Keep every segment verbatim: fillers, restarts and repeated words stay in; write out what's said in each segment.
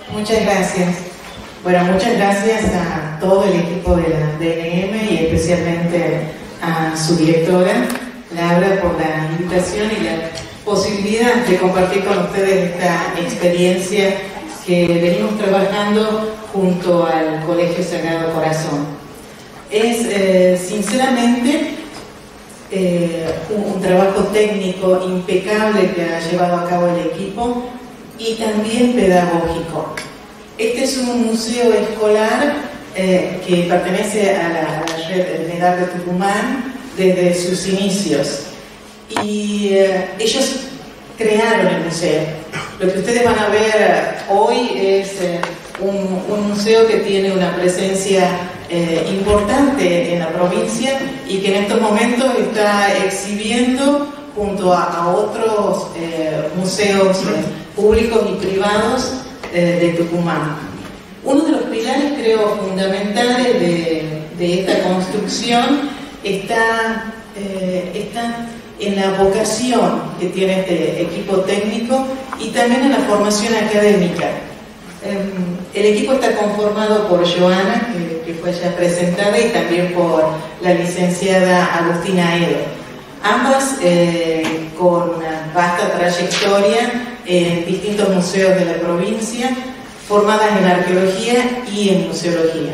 Muchas gracias. Bueno, muchas gracias a todo el equipo de la D N M y especialmente a su directora, Laura, por la invitación y la posibilidad de compartir con ustedes esta experiencia que venimos trabajando junto al Colegio Sagrado Corazón. Es eh, sinceramente eh, un, un trabajo técnico impecable que ha llevado a cabo el equipo y también pedagógico. Este es un museo escolar eh, que pertenece a la, a la red MEDAR de Tucumán desde sus inicios y eh, ellos crearon el museo. Lo que ustedes van a ver hoy es eh, un, un museo que tiene una presencia eh, importante en la provincia y que en estos momentos está exhibiendo junto a, a otros eh, museos eh, públicos y privados eh, de Tucumán. Uno de los pilares, creo, fundamentales de, de esta construcción está, eh, está en la vocación que tiene este equipo técnico y también en la formación académica. Eh, el equipo está conformado por Joana, que, que fue ya presentada, y también por la licenciada Agustina Edo. Ambas eh, con una vasta trayectoria en distintos museos de la provincia, formadas en arqueología y en museología.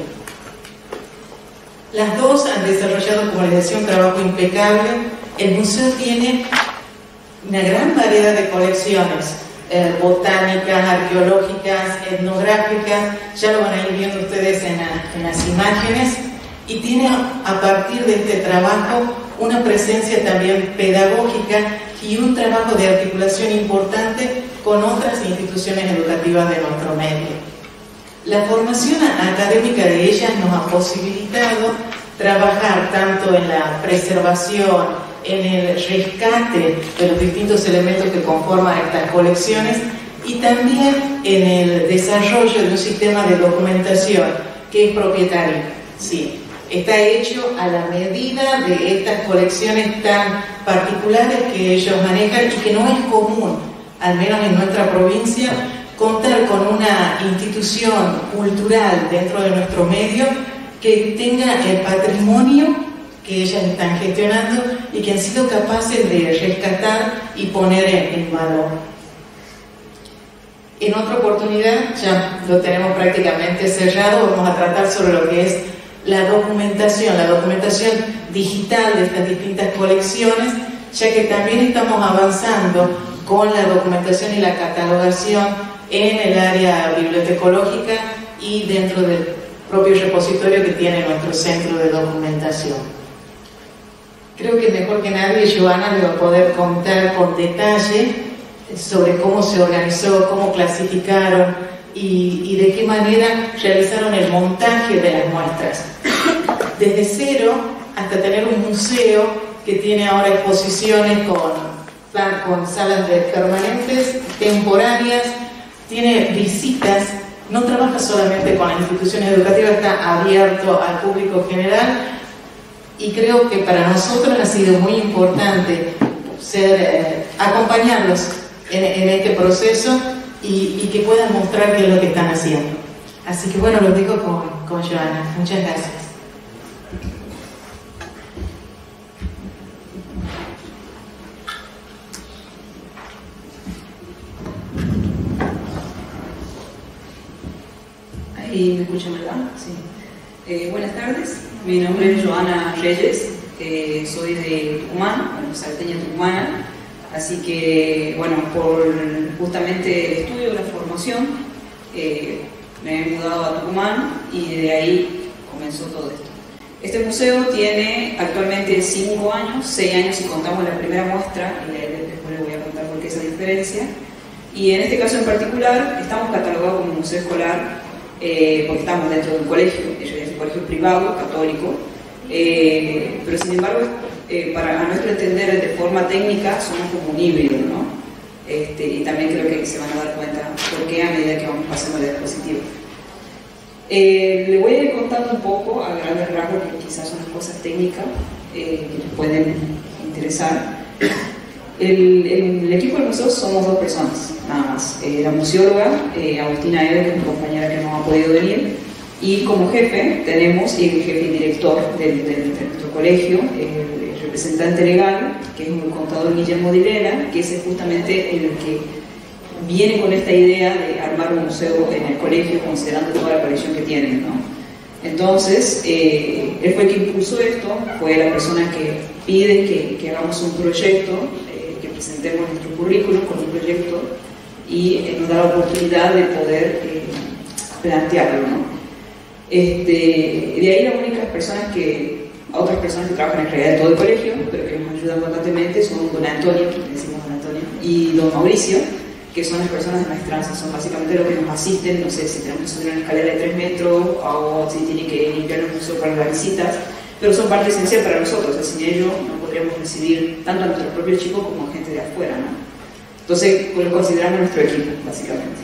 Las dos han desarrollado, como les decía, un trabajo impecable. El museo tiene una gran variedad de colecciones, eh, botánicas, arqueológicas, etnográficas, ya lo van a ir viendo ustedes en, la, en las imágenes, y tiene a partir de este trabajo una presencia también pedagógica y un trabajo de articulación importante con otras instituciones educativas de nuestro medio. La formación académica de ellas nos ha posibilitado trabajar tanto en la preservación, en el rescate de los distintos elementos que conforman estas colecciones y también en el desarrollo de un sistema de documentación que es propietario. Sí, está hecho a la medida de estas colecciones tan particulares que ellos manejan y que no es común, al menos en nuestra provincia, contar con una institución cultural dentro de nuestro medio que tenga el patrimonio que ellas están gestionando y que han sido capaces de rescatar y poner en, en valor. En otra oportunidad, ya lo tenemos prácticamente cerrado, vamos a tratar sobre lo que es la documentación, la documentación digital de estas distintas colecciones, ya que también estamos avanzando con la documentación y la catalogación en el área bibliotecológica y dentro del propio repositorio que tiene nuestro centro de documentación. Creo que mejor que nadie Joana le va a poder contar con detalle sobre cómo se organizó, cómo clasificaron y, y de qué manera realizaron el montaje de las muestras. Desde cero hasta tener un museo que tiene ahora exposiciones con, con salas de permanentes, temporáneas, tiene visitas, no trabaja solamente con las instituciones educativas, está abierto al público general. Y creo que para nosotros ha sido muy importante ser, eh, acompañarlos en, en este proceso y, y que puedan mostrar qué es lo que están haciendo. Así que bueno, los dejo con, con Joana. Muchas gracias. Ahí me escuchan, ¿verdad? Sí. Eh, buenas tardes. Mi nombre es Joana Reyes, eh, soy de Tucumán, bueno, salteña tucumana, así que, bueno, por justamente el estudio, la formación, eh, me he mudado a Tucumán y de ahí comenzó todo esto. Este museo tiene actualmente cinco años, seis años si contamos la primera muestra, y después les voy a contar por qué esa diferencia, y en este caso en particular estamos catalogados como museo escolar, Eh, porque estamos dentro de un colegio, ellos es un colegio privado, católico, eh, pero sin embargo, eh, para a nuestro entender de forma técnica, somos como un híbrido, ¿no? Este, y también creo que se van a dar cuenta por qué a medida que vamos pasando la diapositiva. Eh, le voy a ir contando un poco a grandes rasgos, que quizás son las cosas técnicas eh, que les pueden interesar. El, el, el equipo del museo somos dos personas, nada más. Eh, la museóloga, eh, Agustina Eder, que es mi compañera que no ha podido venir, y como jefe tenemos el jefe y director del, del, de nuestro colegio, el, el representante legal, que es el contador Guillermo Dilera, que es justamente el que viene con esta idea de armar un museo en el colegio, considerando toda la colección que tienen, ¿no? Entonces, eh, él fue el que impulsó esto, fue la persona que pide que, que hagamos un proyecto, eh, que presentemos nuestro currículum con un proyecto y eh, nos da la oportunidad de poder eh, plantearlo, ¿no? Este, de ahí las únicas personas que, otras personas que trabajan en realidad en todo el colegio, pero que nos ayudan constantemente son don Antonio, que le decimos don Antonio, y don Mauricio, que son las personas de maestranza, son básicamente los que nos asisten, no sé si tenemos que subir una escalera de tres metros o si tiene que limpiar el museo para las visitas, pero son parte esencial para nosotros, o sea, sin ello no podríamos recibir tanto a nuestros propios chicos como a gente de afuera, ¿no? Entonces, pues, lo consideramos nuestro equipo, básicamente.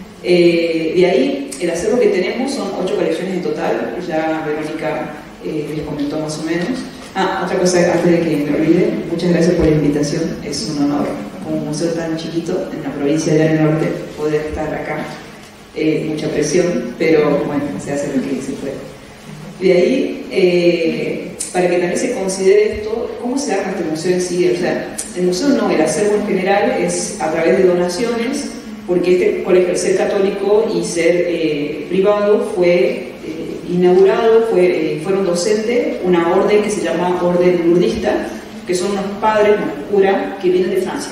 Eh, de ahí, el acervo que tenemos son ocho colecciones en total, ya Verónica eh, les comentó más o menos. Ah, otra cosa antes de que me olvide, muchas gracias por la invitación, es un honor, como un museo tan chiquito en la provincia de Llano Norte, poder estar acá. Eh, mucha presión, pero bueno, se hace lo que se puede. De ahí, eh, para que también se considere esto, ¿cómo se arma este museo en sí? O sea, el museo no, el acervo en general es a través de donaciones, porque este colegio, al ser católico y ser eh, privado, fue eh, inaugurado, fue, eh, fueron docentes una orden que se llama Orden Lourdista, que son unos padres, unos curas, que vienen de Francia.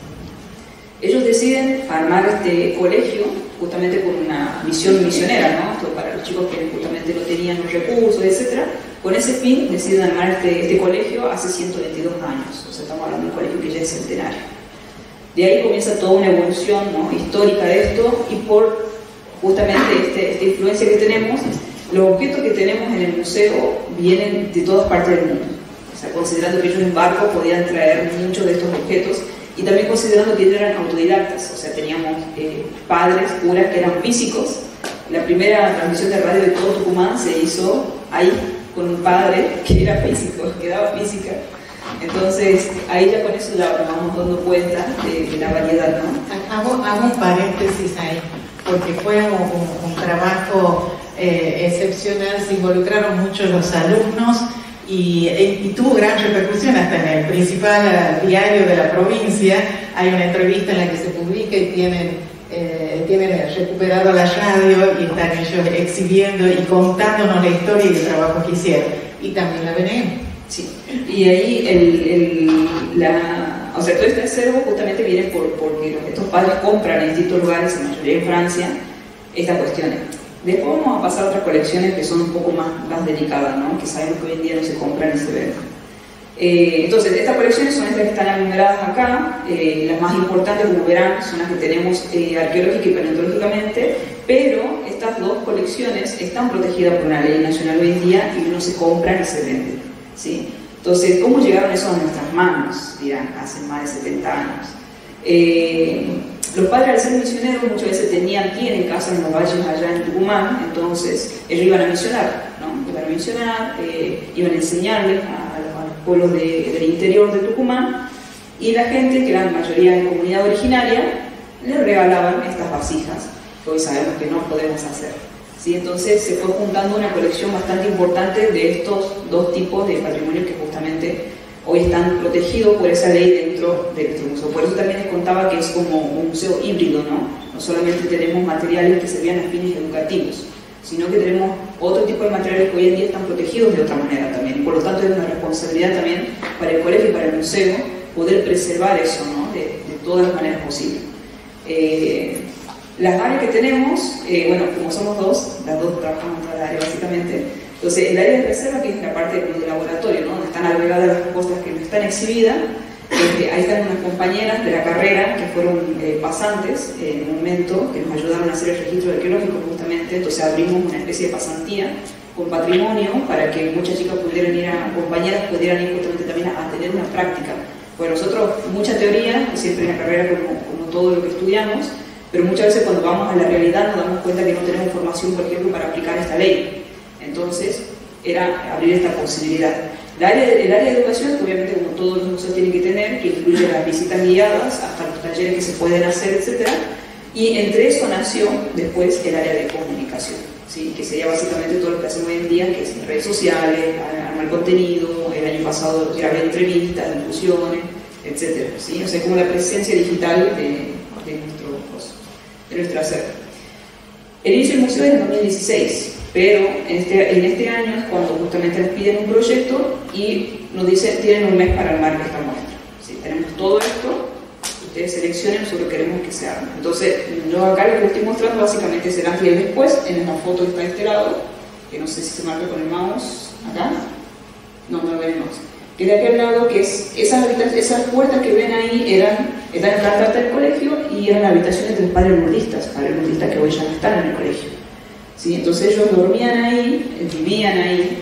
Ellos deciden armar este colegio justamente por una misión misionera, ¿no? Esto para los chicos que justamente no tenían los recursos, etcétera. Con ese fin deciden armar este, este colegio hace ciento veintidós años, o sea, estamos hablando de un colegio que ya es centenario. De ahí comienza toda una evolución, ¿no?, histórica de esto, y por justamente este, esta influencia que tenemos, los objetos que tenemos en el museo vienen de todas partes del mundo. O sea, considerando que ellos en barco podían traer muchos de estos objetos, y también considerando que ellos eran autodidactas, o sea, teníamos eh, padres, curas que eran físicos. La primera transmisión de radio de todo Tucumán se hizo ahí, con un padre que era físico, que daba física. Entonces, ahí ya con eso ya nos vamos dando cuenta de, de la variedad, ¿no? Hago, hago un paréntesis ahí, porque fue un, un, un trabajo eh, excepcional, se involucraron mucho los alumnos y, y tuvo gran repercusión hasta en el principal diario de la provincia. Hay una entrevista en la que se publica y tienen, eh, tienen recuperado la radio y están ellos exhibiendo y contándonos la historia y el trabajo que hicieron. Y también la B N M. Sí, y ahí el, el, la, o sea, todo este acervo justamente viene por, porque estos padres compran en distintos lugares, en mayoría en Francia, estas cuestiones. Después vamos a pasar a otras colecciones que son un poco más, más delicadas, ¿no?, que sabemos que hoy en día no se compran ni se ven. Eh, entonces, estas colecciones son estas que están enumeradas acá. Eh, las más importantes, como verán, son las que tenemos eh, arqueológica y paleontológicamente, pero estas dos colecciones están protegidas por una ley nacional hoy en día y no se compran ni se venden, ¿sí? Entonces, ¿cómo llegaron eso a nuestras manos? Dirán, hace más de setenta años. Eh, los padres, al ser misioneros, muchas veces tenían, tienen casas en los valles allá en Tucumán, entonces ellos iban a misionar, ¿no? Iban a misionar, eh, iban a enseñarles a, a, los, a los pueblos de, del interior de Tucumán, y la gente, que era la mayoría de comunidad originaria, les regalaban estas vasijas, que hoy sabemos que no podemos hacer. ¿Sí? Entonces se fue juntando una colección bastante importante de estos dos tipos de patrimonios que justamente hoy están protegidos por esa ley dentro de nuestro museo. Por eso también les contaba que es como un museo híbrido, ¿no? No solamente tenemos materiales que servían a fines educativos, sino que tenemos otro tipo de materiales que hoy en día están protegidos de otra manera también. Por lo tanto, es una responsabilidad también para el colegio y para el museo poder preservar eso, ¿no?, de, de todas las maneras posibles. Eh, Las áreas que tenemos, eh, bueno, como somos dos, las dos trabajamos en toda la área básicamente. Entonces, el área de reserva, que es la parte del laboratorio, ¿no?, donde están agregadas las cosas que no están exhibidas. Este, ahí están unas compañeras de la carrera que fueron eh, pasantes eh, en un momento, que nos ayudaron a hacer el registro arqueológico justamente. Entonces, abrimos una especie de pasantía con patrimonio para que muchas chicas pudieran ir a, compañeras pudieran ir justamente también a, a tener una práctica. Pues nosotros, mucha teoría, siempre en la carrera, como, como todo lo que estudiamos, pero muchas veces cuando vamos a la realidad nos damos cuenta que no tenemos formación, por ejemplo, para aplicar esta ley. Entonces, era abrir esta posibilidad. El área, de, el área de educación, obviamente como todos los museos tienen que tener, que incluye las visitas guiadas, hasta los talleres que se pueden hacer, etcétera. Y entre eso nació después el área de comunicación, ¿sí? Que sería básicamente todo lo que hacemos hoy en día, que es redes sociales, armar contenido, el año pasado grabé entrevistas, difusiones, etcétera, ¿sí? O sea, como la presencia digital de, de, nuestro, de nuestro hacer. El inicio del museo es en dos mil dieciséis, pero en este, en este año es cuando justamente les piden un proyecto y nos dicen, tienen un mes para armar esta muestra, ¿sí? Tenemos todo esto, ustedes seleccionen, nosotros queremos que se arme. Entonces, yo acá lo que estoy mostrando básicamente es el antes y el después, en la foto que está de este lado, que no sé si se marca con el mouse, acá, no, no lo veremos. Que de aquel lado, que es, esas, esas puertas que ven ahí eran, están en la planta alta del colegio y eran habitaciones de los padres nudistas, padres nudistas que hoy ya no están en el colegio. ¿Sí? Entonces ellos dormían ahí, vivían ahí,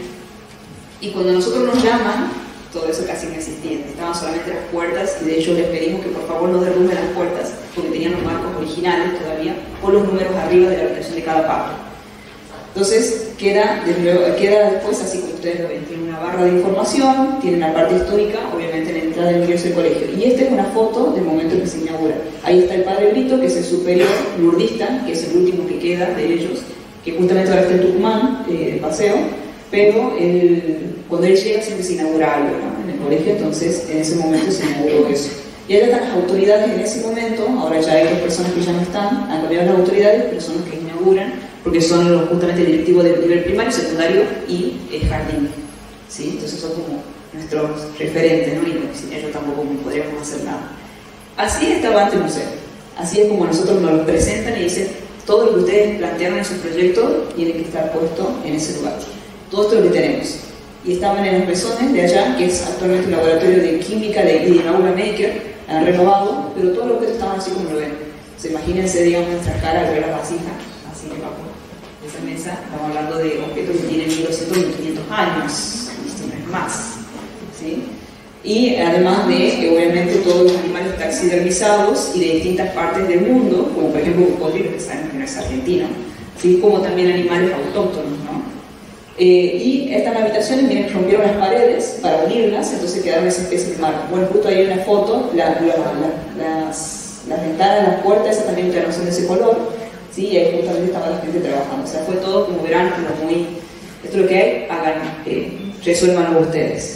y cuando nosotros nos llaman, todo eso casi no existía, estaban solamente las puertas, y de hecho les pedimos que por favor no derrumben las puertas, porque tenían los marcos originales todavía, con los números arriba de la habitación de cada patio. Entonces queda, queda después así como ustedes lo ven, tiene una barra de información, tiene una parte histórica, obviamente en la entrada del ingreso del colegio, y esta es una foto del momento en que se inaugura. Ahí está el padre Brito, que es el superior nurdista, que es el último que queda de ellos, que justamente ahora está en Tucumán, eh, de paseo, pero él, cuando él llega siempre se inaugura algo, ¿no? En el colegio, entonces en ese momento se inauguró eso. Y ahí están las autoridades en ese momento, ahora ya hay dos personas que ya no están, han cambiado las autoridades, pero son los que inauguran, porque son los, justamente el directivo del nivel primario, secundario y el jardín, ¿sí? Entonces son como nuestros referentes, ¿no? Y sin ellos tampoco podríamos hacer nada. Así estaba antes el museo, así es como nosotros nos lo presentan y dicen, todo lo que ustedes plantearon en su proyecto tiene que estar puesto en ese lugar. Todo esto es lo que tenemos. Y estaban en los mesones de allá, que es actualmente un laboratorio de química de, y de aula maker, han renovado, pero todos los objetos estaban así como lo ven. O sea, imagínense, digamos, nuestra cara al ver la vasija, así debajo de esa mesa. Estamos hablando de objetos que tienen mil doscientos, mil quinientos años, esto no es más, ¿sí? Y además de, eh, obviamente, todos los animales taxidermizados y de distintas partes del mundo, como por ejemplo un cocodrilo, que sabemos que no es argentino, ¿sí? Como también animales autóctonos, ¿no? Eh, y estas habitaciones, miren, rompieron las paredes para unirlas, entonces quedaron esa especie de marco. Bueno, justo ahí hay una foto, la, la, la, las, las ventanas, las puertas, esas también ya no son de ese color, ¿sí? Y ahí justamente estaba la gente trabajando. O sea, fue todo, como verán, como muy, esto es lo que hay, hagan, eh, resuélvanlo ustedes.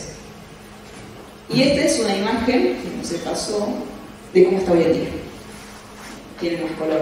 Y esta es una imagen, que no se pasó, de cómo está hoy en día. Tiene más color.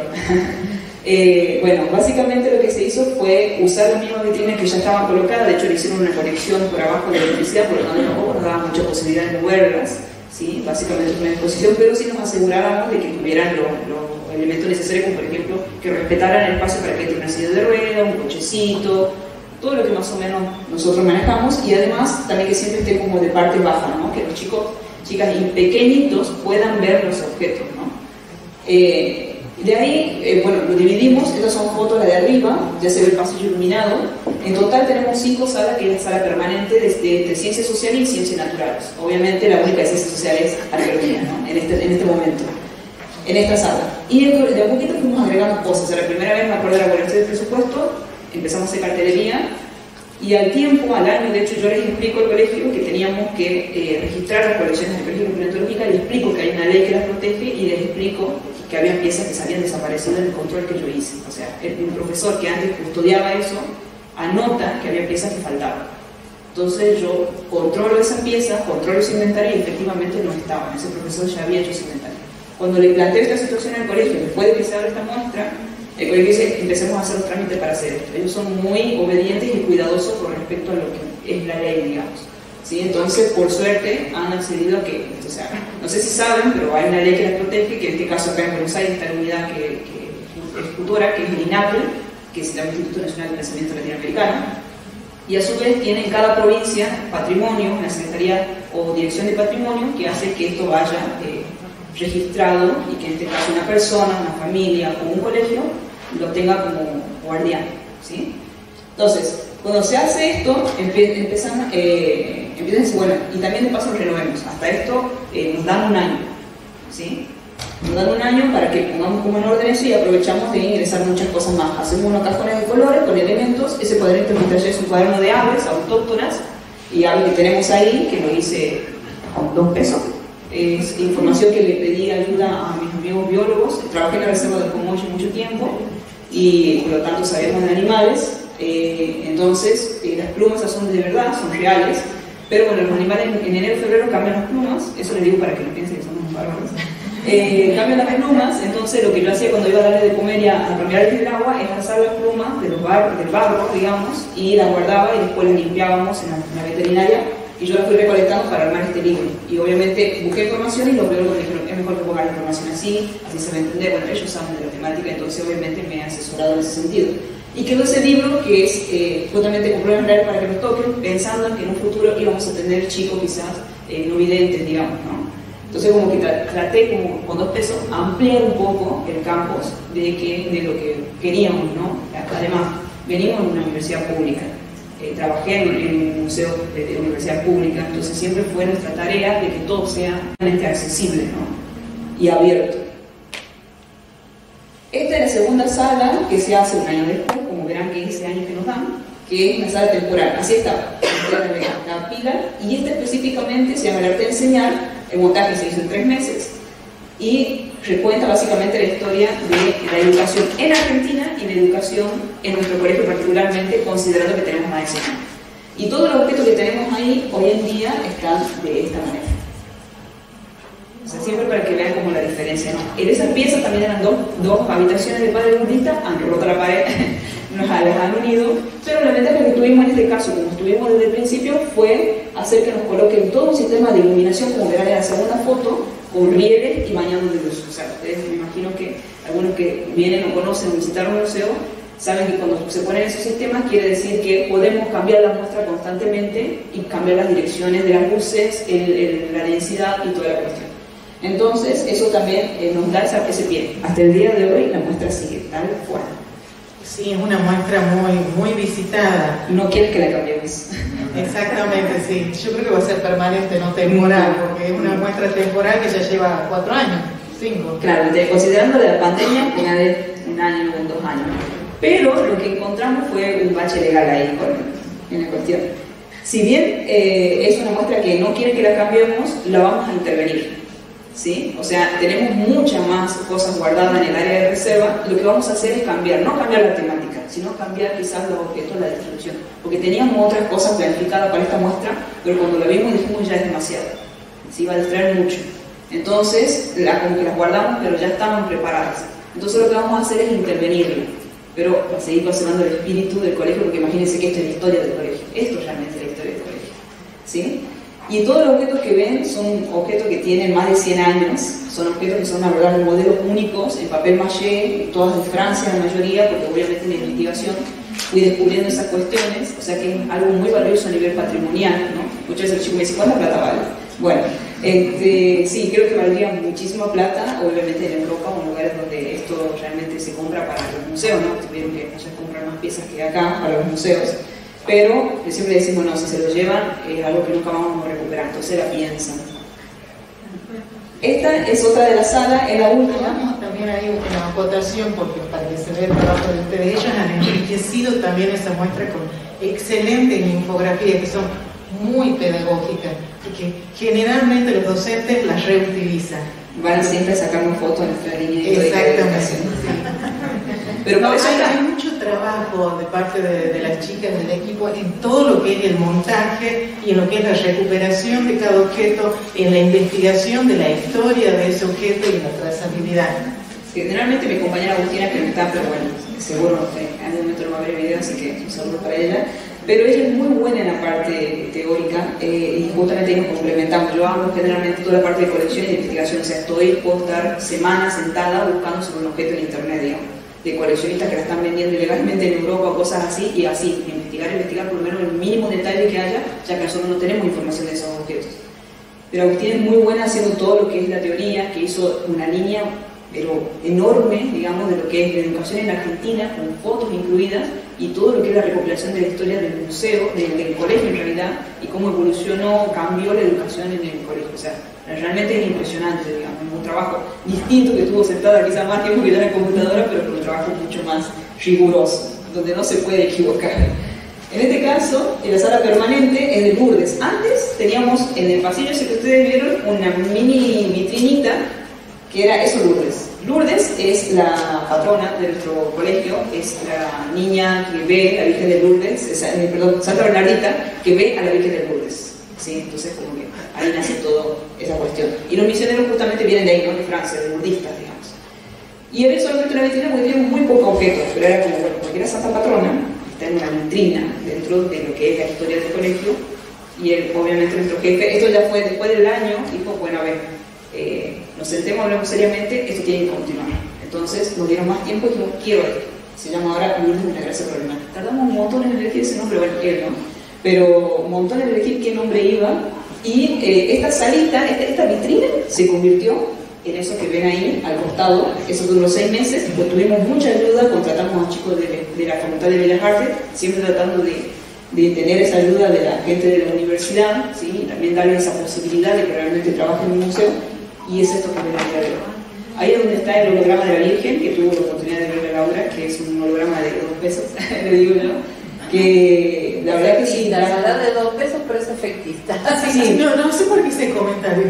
eh, bueno, básicamente lo que se hizo fue usar las mismas vitrinas que ya estaban colocadas. De hecho, le hicieron una conexión por abajo de la electricidad, porque no nos daba mucha posibilidad de moverlas, ¿sí? Básicamente es una exposición, pero sí nos asegurábamos de que tuvieran los, los elementos necesarios, como por ejemplo que respetaran el espacio para que entre una silla de rueda, un cochecito, todo lo que más o menos nosotros manejamos, y además también que siempre esté como de parte baja, ¿no? Que los chicos, chicas y pequeñitos puedan ver los objetos, ¿no? Eh, de ahí, eh, bueno, lo dividimos, estas son fotos, la de arriba, ya se ve el pasillo iluminado. En total tenemos cinco salas, que es la sala permanente de, de, de ciencias sociales y ciencias naturales. Obviamente la única de ciencias sociales arqueología, ¿no? En este, en este momento, en esta sala. Y de, de a poquito fuimos agregando cosas. O sea, la primera vez me acuerdo de la evaluación del presupuesto, empezamos a hacer cartelería, y al tiempo, al año, de hecho yo les explico al colegio que teníamos que eh, registrar las colecciones de colegio paleontológica, les explico que hay una ley que las protege y les explico que había piezas que se habían desaparecido en el control que yo hice. O sea, el, el profesor que antes custodiaba eso anota que había piezas que faltaban. Entonces yo controlo esas piezas, controlo ese inventario y efectivamente no estaban. Ese profesor ya había hecho ese inventario. Cuando le planteo esta situación al colegio, después de que se abra esta muestra, el colegio dice, empecemos a hacer los trámites para hacer esto. Ellos son muy obedientes y cuidadosos con respecto a lo que es la ley, digamos. ¿Sí? Entonces, por suerte, han accedido a que, o sea, no sé si saben, pero hay una ley que las protege, que en este caso acá en Buenos Aires está la unidad que, que es futura, que es el INAPRE, que es el Instituto Nacional de Pensamiento Latinoamericano, y a su vez tiene en cada provincia patrimonio, una secretaría o dirección de patrimonio que hace que esto vaya eh, registrado y que en este caso una persona, una familia o un colegio lo tenga como guardián, ¿sí? Entonces, cuando se hace esto, empe empiezan, eh, empiezan a decir, bueno, y también de paso renovemos, hasta esto eh, nos dan un año, ¿sí? Nos dan un año para que pongamos como en orden eso y aprovechamos de ingresar muchas cosas más. Hacemos unos cajones de colores con elementos. Ese cuadernito de taller es un cuaderno de aves autóctonas y aves que tenemos ahí, que lo hice con dos pesos. Es información que le pedí ayuda a mis amigos biólogos. Trabajé en la reserva de Comocho mucho tiempo y por lo tanto sabemos de animales. Eh, entonces, eh, las plumas son de verdad, son reales. Pero bueno, los animales en enero y febrero cambian las plumas. Eso les digo para que no piensen que somos bárbaros. Eh, cambian las plumas, entonces lo que yo hacía cuando iba a darle de comer y a, a cambiarles el agua es alzar las plumas de los bar, del barro, digamos, y las guardaba y después las limpiábamos en la, en la veterinaria y yo las fui recolectando para armar este libro. Y obviamente busqué información y los biólogos me dijeron, es mejor que pongan la información así, así se va a entender. Bueno, ellos saben de la temática, entonces obviamente me he asesorado en ese sentido. Y quedó ese libro que es eh, justamente con pruebas reales para que nos toquen, pensando en que en un futuro íbamos a tener chicos quizás eh, no videntes, digamos, ¿no? Entonces como que traté como con dos pesos ampliar un poco el campus de, que, de lo que queríamos, ¿no? Además, venimos de una universidad pública, eh, trabajé en, en un museo de, de universidad pública, entonces siempre fue nuestra tarea de que todo sea realmente accesible, ¿no? Y abierto. Esta es la segunda sala que se hace un año después, como verán que ese año que nos dan, que es una sala temporal. Así está, la pila, y esta específicamente se llama el arte de enseñar. El montaje se hizo en tres meses y recuenta básicamente la historia de la educación en Argentina y la educación en nuestro colegio particularmente, considerando que tenemos más de cien años. Y todos los objetos que tenemos ahí hoy en día están de esta manera. O sea, siempre para que vean como la diferencia, ¿no? En esas piezas también eran dos, dos habitaciones de padre budista, han roto la pared, nos las han unido, pero la ventaja que tuvimos en este caso, como estuvimos desde el principio, fue hacer que nos coloquen todo un sistema de iluminación, como verán en la segunda foto, con rieles y bañados de luz. O sea, ustedes me imagino que algunos que vienen o conocen o visitaron un museo, saben que cuando se ponen esos sistemas quiere decir que podemos cambiar la muestra constantemente y cambiar las direcciones de las luces, el, el, la densidad y toda la cuestión. Entonces, eso también eh, nos da esa, ese pie. Hasta el día de hoy la muestra sigue tal cual. Sí, es una muestra muy, muy visitada. No quieres que la cambiemos. Exactamente, sí. Yo creo que va a ser permanente, no temporal, porque es una muestra temporal que ya lleva cuatro años, cinco. Claro, considerando la pandemia, una de un año o dos años. Pero lo que encontramos fue un bache legal ahí con, en la cuestión. Si bien eh, es una muestra que no quiere que la cambiemos, la vamos a intervenir. ¿Sí? O sea, tenemos muchas más cosas guardadas en el área de reserva. Lo que vamos a hacer es cambiar, no cambiar la temática, sino cambiar quizás los objetos, la distribución. Porque teníamos otras cosas planificadas para esta muestra, pero cuando la vimos dijimos ya es demasiado. Se iba a distraer mucho. Entonces, la, como que las guardamos, pero ya estaban preparadas. Entonces lo que vamos a hacer es intervenirlo, pero para seguir conservando el espíritu del colegio, porque imagínense que esto es la historia del colegio. Esto realmente es la historia del colegio. ¿Sí? Y todos los objetos que ven son objetos que tienen más de cien años, son objetos que son la verdad modelos únicos en papel maché, todas de Francia la mayoría, porque obviamente en la investigación fui descubriendo esas cuestiones, o sea que es algo muy valioso a nivel patrimonial, ¿no? Muchas veces el chico me dice, ¿cuánta plata vale? Bueno, este, sí, creo que valdría muchísima plata, obviamente en Europa o en lugares donde esto realmente se compra para los museos, ¿no? Tuvieron que no se compran más piezas que acá para los museos. Pero siempre decimos, no, si se lo llevan es algo que nunca vamos a recuperar, entonces la piensan. Esta es otra de la sala, es la última. También hay una acotación, porque para que se vea el trabajo de ustedes, ellos han enriquecido también esa muestra con excelentes infografías que son muy pedagógicas y que generalmente los docentes las reutilizan. Van siempre a sacarnos fotos en nuestra línea de Exactamente. Pero no, hay, hay mucho trabajo de parte de, de las chicas del equipo en todo lo que es el montaje y en lo que es la recuperación de cada objeto, en la investigación de la historia de ese objeto y en la trazabilidad. Generalmente mi compañera Agustina, que no está, pero bueno, seguro en algún momento no va a ver video, así que un saludo para ella. Pero ella es muy buena en la parte teórica eh, y justamente nos complementamos. Yo hago generalmente toda la parte de colección y de investigación, o sea, estoy, puedo estar semanas sentada buscando sobre un objeto en internet, digamos, de coleccionistas que la están vendiendo ilegalmente en Europa o cosas así, y así, investigar, investigar por lo menos el mínimo detalle que haya, ya que nosotros no tenemos información de esos objetos. Pero Agustín es muy buena haciendo todo lo que es la teoría, que hizo una línea pero enorme, digamos, de lo que es la educación en Argentina, con fotos incluidas, y todo lo que es la recopilación de la historia del museo, del, del colegio en realidad, y cómo evolucionó, cambió la educación en el colegio. O sea, realmente es impresionante, digamos, un trabajo distinto que estuvo sentada quizá más tiempo que yo en la computadora, pero con un trabajo mucho más riguroso, donde no se puede equivocar. En este caso, en la sala permanente es de Lourdes. Antes teníamos en el pasillo ese que ustedes vieron una mini vitrinita que era eso, Lourdes. Lourdes es la patrona de nuestro colegio, es la niña que ve a la Virgen de Lourdes, es, eh, perdón, Santa Bernardita, que ve a la Virgen de Lourdes. ¿Sí? Entonces, como que ahí nace toda esa cuestión. Y los misioneros justamente vienen de ahí, ¿no? De Francia, de budistas, digamos. Y había solamente una vitrina porque teníamos muy pocos objetos, pero era como, bueno, porque era Santa Patrona, está en una vitrina dentro de lo que es la historia del colegio, y él, obviamente nuestro jefe, esto ya fue después del año, dijo, bueno, a ver, eh, nos sentemos, hablamos seriamente, esto tiene que continuar. Entonces nos dieron más tiempo y dijimos, quiero esto. Se llama ahora Lourdes de la Gracia Problemática. Tardamos un montón en elegir ese nombre, bueno, él, ¿no? Pero un montón en elegir qué nombre iba, y eh, esta salita, esta, esta vitrina, se convirtió en eso que ven ahí, al costado. Eso duró seis meses, pues tuvimos mucha ayuda, contratamos a chicos de, de la Facultad de Bellas Artes, siempre tratando de, de tener esa ayuda de la gente de la universidad, ¿sí? Y también darle esa posibilidad de que realmente trabajen en un museo, y es esto que ven ahí arriba. Ahí es donde está el holograma de la Virgen, que tuvo la oportunidad de ver Laura, que es un holograma de dos pesos, le digo yo, que la verdad que sí, la verdad de dos pesos, pero es efectista. Sí, sí, no, no sé por qué ese comentario.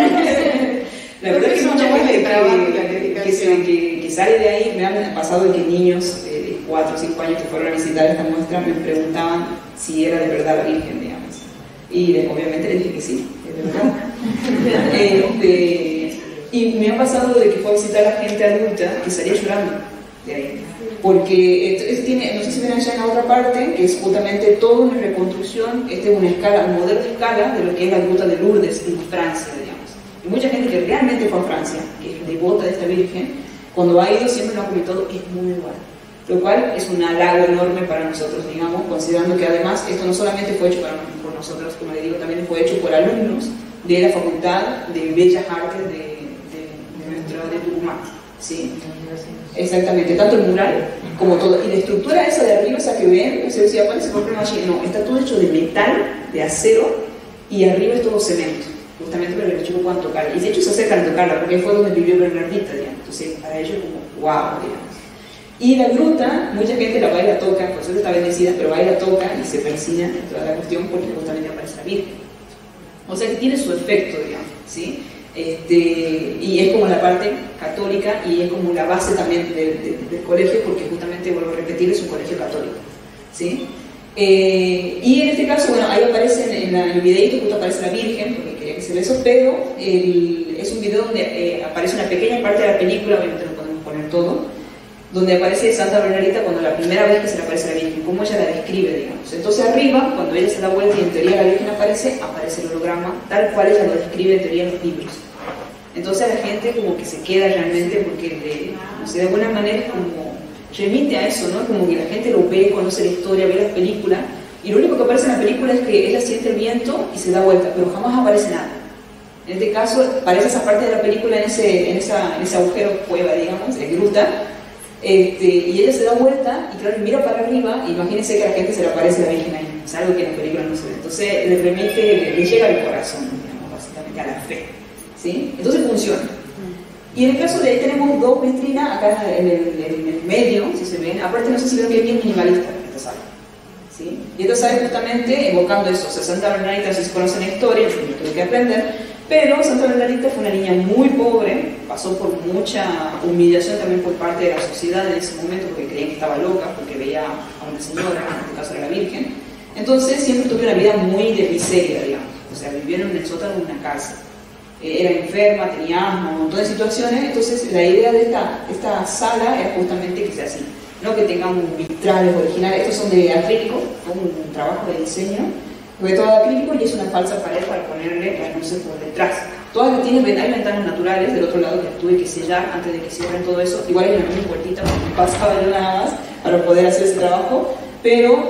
La verdad es que mucha gente que, que, que, que, que sale de ahí, me han pasado que niños eh, de cuatro o cinco años que fueron a visitar esta muestra me preguntaban si era de verdad la Virgen, digamos. Y les, obviamente les dije que sí, es de verdad. este, y me ha pasado de que fue a visitar a gente adulta que salía llorando de ahí. Porque esto tiene, no sé si ven allá en la otra parte, que es justamente toda una reconstrucción, esta es una escala, un modelo de escala de lo que es la gruta de Lourdes en Francia, digamos. Y mucha gente que realmente fue a Francia, que es devota de esta Virgen, cuando ha ido siempre nos ha comentado es muy igual. Lo cual es un halago enorme para nosotros, digamos, considerando que además esto no solamente fue hecho para, por nosotros, como le digo, también fue hecho por alumnos de la Facultad de Bellas Artes de, de, de nuestra de Tucumán. ¿Sí? Exactamente, tanto el mural como todo. Y la estructura esa de arriba, esa que ven, se decía, ¿cuál es el problema allí? No, está todo hecho de metal, de acero, y arriba es todo cemento, justamente para que los chicos puedan tocar. Y de hecho se acercan a tocarla, porque ahí fue donde vivió Bernardita, digamos. Entonces, para ellos como, wow, digamos. Y la gruta, mucha gente la va y la toca, por suerte está bendecida, pero va y la toca y se persina en toda la cuestión porque justamente aparece la Virgen. O sea que tiene su efecto, digamos, ¿sí? Este, y es como la parte católica y es como la base también de, de, del colegio, porque justamente, vuelvo a repetir, es un colegio católico, ¿sí? Eh, y en este caso, bueno, ahí aparece en, en, la, en el videito, justo aparece la Virgen, porque quería que se vea eso, pero el, es un video donde eh, aparece una pequeña parte de la película, obviamente no podemos poner todo, donde aparece Santa Bernardita cuando la primera vez que se le aparece a la Virgen, como ella la describe, digamos. Entonces arriba, cuando ella se da vuelta y en teoría la Virgen aparece, aparece el holograma, tal cual ella lo describe en teoría en los libros. Entonces la gente como que se queda realmente porque de, no sé, de alguna manera como remite a eso, ¿no? Como que la gente lo ve, conoce la historia, ve las películas, y lo único que aparece en la película es que ella siente el viento y se da vuelta, pero jamás aparece nada. En este caso, aparece esa parte de la película en ese, en esa, en ese agujero, cueva, digamos, de gruta, este, y ella se da vuelta y claro, mira para arriba, y imagínense que a la gente se le aparece la Virgen ahí, es algo que en la película no se ve. Entonces le remite, le, le llega al corazón, digamos, básicamente a la fe, ¿sí? Entonces funciona. Y en el caso de ahí tenemos dos vitrinas acá en el, en el medio, si se ven, aparte no sé si ven que es bien minimalista esta sala, ¿sí? Y esta sala justamente evocando eso, o sea, Santa Bernardita, si se conocen la historia, yo tuve que aprender. Pero Santa Bernardita fue una niña muy pobre, pasó por mucha humillación también por parte de la sociedad en ese momento, porque creían que estaba loca, porque veía a una señora, en este caso era la Virgen. Entonces siempre tuvo una vida muy de miseria, digamos. O sea, vivió en el sótano de una casa. Eh, era enferma, tenía asma, un montón de situaciones. Entonces la idea de esta, esta sala era justamente que sea así. No que tengamos vitrales originales, estos son de acrílico, fue un trabajo de diseño. Fue todo acrílico y es una falsa pared para ponerle las luces por detrás. Todas tienen, hay ventanas naturales del otro lado que tuve que sellar antes de que cierren todo eso. Igual hay una misma puertita porque pasaba yo nada más para poder hacer ese trabajo, pero,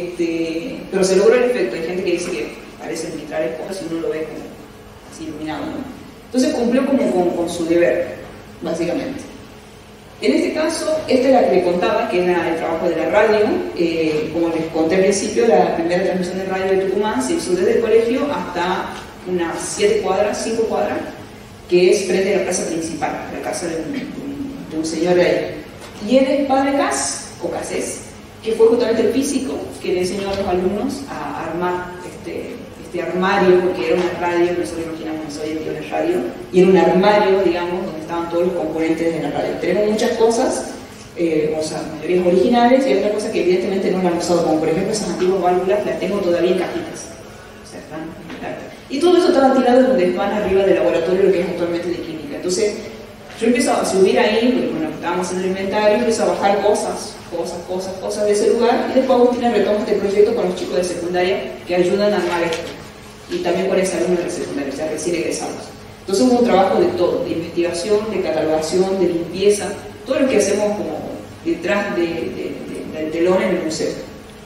este, pero se logró el efecto. Hay gente que dice que parecen vitrales pocas y uno lo ve como así iluminado, ¿no? Entonces cumplió como con, con su deber, básicamente. En este caso, esta es la que le contaba, que era el trabajo de la radio. Eh, como les conté al principio, la primera transmisión de radio de Tucumán se hizo desde el colegio hasta unas siete cuadras, cinco cuadras, que es frente a la plaza principal, la casa de un, de un, de un señor de ahí. Y él es padre Cas, o Casés, que fue justamente el físico que le enseñó a los alumnos a armar este, este armario, porque era una radio, nosotros imaginamos que hoy en día una radio, y era un armario, digamos, donde estaban todos los componentes de la radio. Tenemos muchas cosas, eh, o sea, mayorías originales, y hay otra cosa que evidentemente no la han usado, como por ejemplo esas antiguas válvulas, las tengo todavía en cajitas. O sea, están intactas. Y todo eso estaba tirado donde van arriba del laboratorio, lo que es actualmente de química. Entonces, yo empiezo a subir ahí, porque bueno, estábamos haciendo el inventario, empiezo a bajar cosas, cosas, cosas, cosas de ese lugar, y después Agustina retoma este proyecto con los chicos de secundaria que ayudan a armar esto, y también con exalumnos de la secundaria, o sea, recién egresados. Entonces hubo un trabajo de todo, de investigación, de catalogación, de limpieza, todo lo que hacemos como detrás de, de, de, del telón en el museo.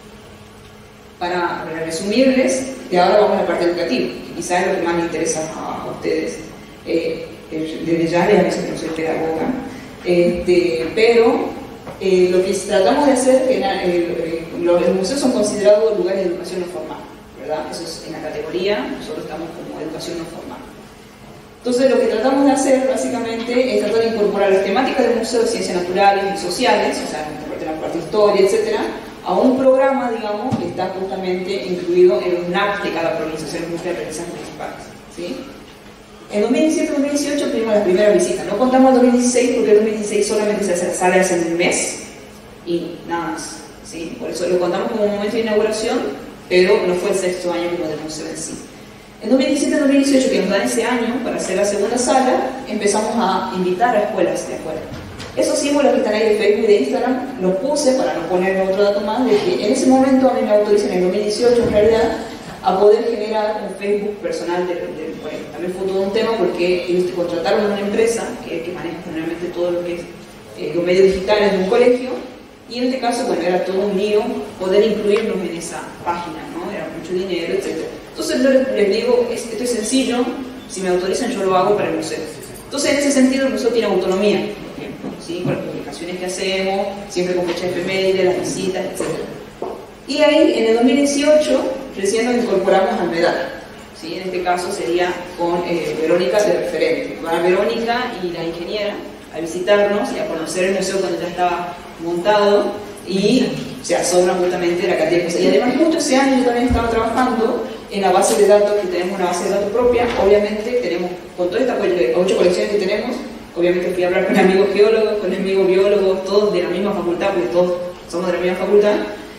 Para, para resumirles, de ahora vamos a la parte educativa, que quizás es lo que más les interesa a, a ustedes. Eh, desde ya les aviso que no soy pedagoga, este, pero eh, lo que tratamos de hacer, que eh, eh, los, los museos son considerados lugares de educación no formal, ¿verdad? Eso es en la categoría, nosotros estamos como educación no formal. Entonces lo que tratamos de hacer básicamente es tratar de incorporar las temáticas del museo de ciencias naturales y sociales, o sea, la parte de historia, etcétera, a un programa, digamos, que está justamente incluido en los N A P de cada provincia, o sea, en los núcleos de aprendizaje principales, ¿sí? En dos mil diecisiete dos mil dieciocho tuvimos las primeras visitas, no contamos el dos mil dieciséis porque el dos mil dieciséis solamente se sale hace un mes y nada más, ¿sí? Por eso lo contamos como un momento de inauguración, pero no fue el sexto año como del museo en sí. En dos mil diecisiete dos mil dieciocho, que nos dan ese año para hacer la segunda sala, empezamos a invitar a escuelas de afuera. Esos símbolos que están ahí de Facebook y de Instagram los puse para no poner otro dato más, de que en ese momento a mí me autorizan en dos mil dieciocho en realidad a poder generar un Facebook personal de, de, bueno, también fue todo un tema porque ellos contrataron a una empresa que, que maneja generalmente todo lo que es eh, los medios digitales de un colegio, y en este caso, bueno, era todo un lío poder incluirnos en esa página, ¿no? Era mucho dinero, etcétera. Entonces yo les, les digo, es, esto es sencillo, si me autorizan yo lo hago para el museo. Entonces en ese sentido el museo tiene autonomía, por ejemplo, ¿sí? Con las publicaciones que hacemos, siempre con fecha efeméride, las visitas, etcétera. Y ahí, en el dos mil dieciocho, recién nos incorporamos al MEDAL, ¿sí? En este caso sería con eh, Verónica de referente. Van a Verónica y la ingeniera a visitarnos y a conocer el museo cuando ya estaba montado, y se asombra justamente la cantidad de cosas. Y además, justo ese año yo también estaba trabajando en la base de datos, que tenemos una base de datos propia. Obviamente, tenemos, con todas estas ocho colecciones que tenemos, obviamente fui a hablar con amigos geólogos, con amigos biólogos, todos de la misma facultad, porque todos somos de la misma facultad.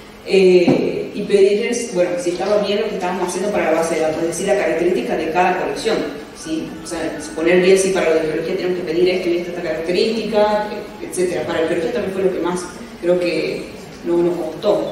Eh, y pedirles, bueno, si estaba bien lo que estábamos haciendo para la base de datos, es decir, la característica de cada colección, ¿sí? O sea, poner bien si para lo de biología tenemos que pedir esto y esta, esta característica, etcétera. Para el biología también fue lo que más creo que no nos costó.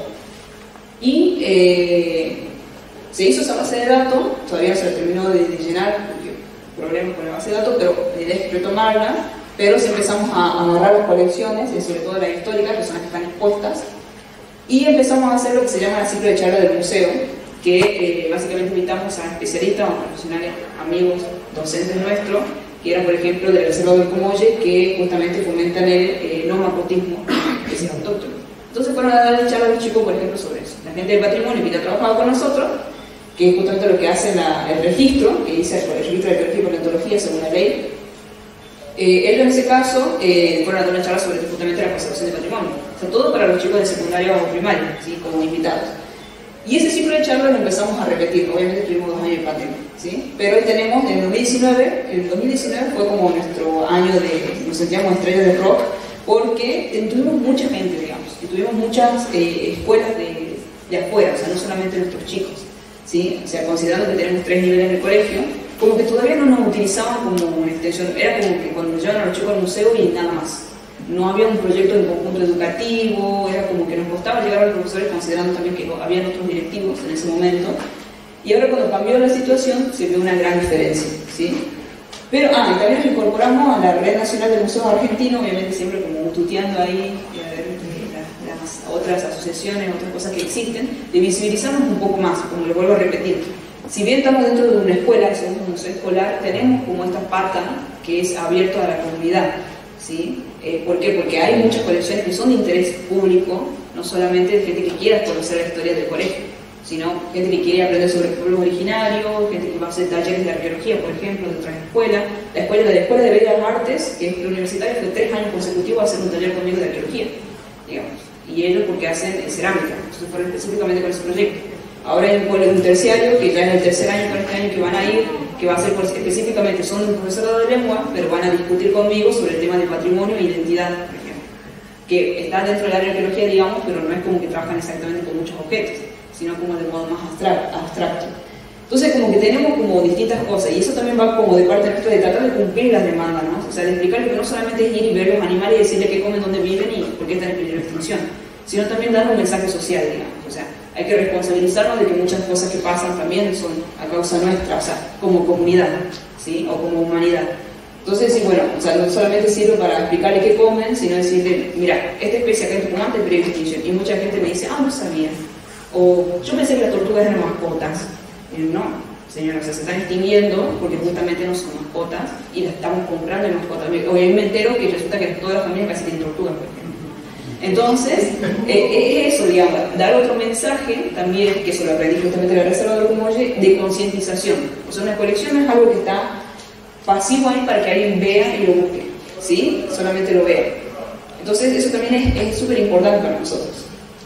Y eh, se hizo esa base de datos, todavía no se la terminó de, de llenar, porque problemas con la base de datos, pero la idea es retomarla, pero si empezamos a agarrar las colecciones, y sobre todo las históricas, que son las que están expuestas, y empezamos a hacer lo que se llama la ciclo de charla del museo, que eh, básicamente invitamos a especialistas o profesionales, amigos, docentes nuestros, que eran, por ejemplo, de la Reserva del Comolle, que justamente fomentan el eh, no macotismo, que es el autóctono. Entonces fueron a dar charla a los chicos, por ejemplo, sobre eso. La gente del patrimonio que ha trabajado con nosotros, que es justamente lo que hace la, el registro, que dice el registro de arqueología y paleontología según la ley. Eh, ellos en ese caso eh, fueron a dar una charla sobre justamente la conservación de patrimonio. O sea, todo para los chicos de secundaria o primaria, ¿sí? Como invitados. Y ese ciclo de charlas lo empezamos a repetir. Obviamente tuvimos dos años de pandemia, ¿sí? Pero hoy tenemos, en el dos mil diecinueve, el dos mil diecinueve fue como nuestro año de, nos sentíamos estrellas de rock, porque tuvimos mucha gente, digamos, y tuvimos muchas eh, escuelas de, de afuera, o sea, no solamente nuestros chicos, ¿sí? O sea, considerando que tenemos tres niveles en el colegio, como que todavía no nos utilizaban como una extensión, era como que cuando nos llevan a los chicos al museo y nada más. No había un proyecto en conjunto educativo, era como que nos costaba llegar a los profesores, considerando también que había otros directivos en ese momento. Y ahora cuando cambió la situación se vio una gran diferencia, ¿sí? Pero, ah, y también nos incorporamos a la Red Nacional de Museos Argentinos, obviamente siempre como tuteando ahí a ver, las, las otras asociaciones, otras cosas que existen, de visibilizarnos un poco más, como les vuelvo a repetir. Si bien estamos dentro de una escuela, somos un museo escolar, tenemos como esta parte que es abierto a la comunidad, ¿sí? Eh, ¿Por qué? Porque hay muchas colecciones que son de interés público, no solamente de gente que quiera conocer la historia del colegio, sino gente que quiere aprender sobre pueblos originarios, gente que va a hacer talleres de arqueología, por ejemplo, de otras escuelas. La escuela de la Escuela de Bellas Artes, que es preuniversitaria, fue tres años consecutivos a hacer un taller conmigo de arqueología, digamos. Y ellos porque hacen cerámica, entonces fueron específicamente con ese proyecto. Ahora hay un, un terciario, que ya es el tercer año con este año que van a ir, que va a ser específicamente, son un profesorado de lengua, pero van a discutir conmigo sobre el tema de patrimonio e identidad, por ejemplo, que está dentro del área de arqueología, digamos, pero no es como que trabajan exactamente con muchos objetos, sino como de modo más abstracto. Entonces, como que tenemos como distintas cosas, y eso también va como de parte nuestra de tratar de cumplir las demandas, ¿no? O sea, de explicarle que no solamente es ir y ver los animales y decirle qué comen, dónde viven y por qué están en peligro de extinción, sino también dar un mensaje social, digamos. O sea, hay que responsabilizarnos de que muchas cosas que pasan también son a causa nuestra, o sea, como comunidad, ¿sí? O como humanidad. Entonces, sí, bueno, o sea, no solamente sirve para explicarle qué comen, sino decirle, mira, esta especie acá en Tucumán está en peligro de extinción, y mucha gente me dice, ah, no sabía. O yo pensé que las tortugas eran mascotas. Y no, señora, o sea, se están extinguiendo porque justamente no son mascotas y las estamos comprando en mascotas. Hoy me entero que resulta que toda la familia casi tiene tortugas, por ejemplo. Entonces, eh, es eso, digamos, dar otro mensaje también, que eso lo aprendí justamente en la Reserva de Urumoye, de concientización. O sea, una colección no es algo que está pasivo ahí para que alguien vea y lo busque, ¿sí? Solamente lo vea. Entonces, eso también es súper importante para nosotros.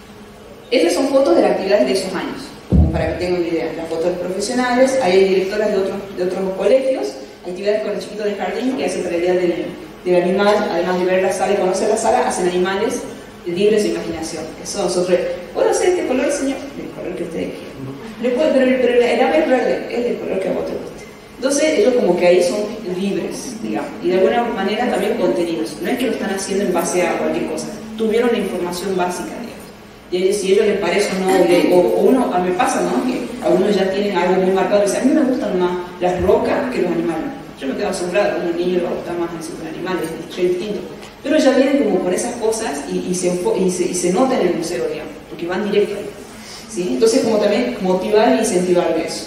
Estas son fotos de las actividades de esos años, como para que tengan una idea. Las fotos profesionales, hay directoras de otros, de otros colegios, actividades con los chiquitos de jardín que hacen para el día del, del animal, además de ver la sala y conocer la sala, hacen animales libres de imaginación. Eso nosotros, ¿puedo hacer este color, señor? Del color que ustedes quieran. Pero, pero el ave es verde, es del color que a vos te guste. Entonces, ellos como que ahí son libres, digamos, y de alguna manera también contenidos. No es que lo están haciendo en base a cualquier cosa, tuvieron la información básica, digamos. Y ellos, si a ellos les parece o no, le, o, o uno, a mí me pasa, ¿no? Que algunos ya tienen algo muy marcado y dicen, a mí me gustan más las rocas que los animales. Yo me quedo asombrado, a un niño le va a gustar más decir con animales, es distinto. Pero ya vienen como con esas cosas y, y, se, y, se, y se nota en el museo, digamos, porque van directo ahí, ¿sí? Entonces, como también motivar e incentivar eso.